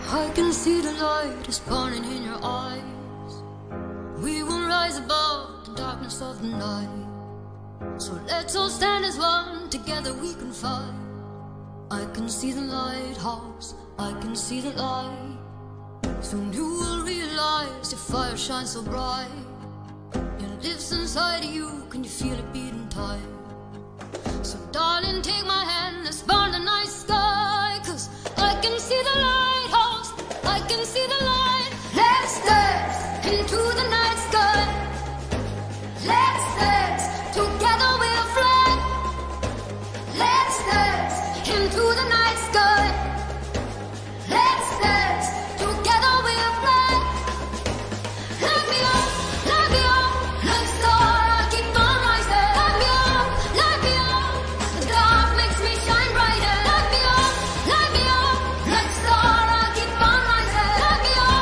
I can see the light is burning in your eyes. We will rise above the darkness of the night. So let's all stand as one, together we can fight. I can see the lighthouse, I can see the light. Soon you will realize your fire shines so bright. It lives inside of you, can you feel it beating tight? So darling, take my hand, let's burn the night sky. Cause I can see the lighthouse, I can see the light. Let's dance into the night sky. Let's dance, together we'll fly. Let's dance into the night sky. Let's dance, together we'll fly. Light me up, like star, I keep on rising. Light me up, the dark makes me shine brighter. Light me up, like star, I keep on rising. Light me up,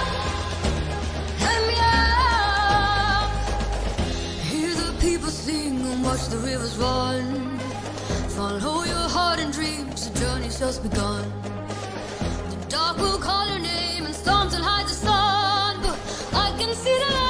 hear the people sing and watch the rivers run. Follow your heart and dreams, the journey's just begun. The dark will call your name and storms will hide the sun, but I can see the light.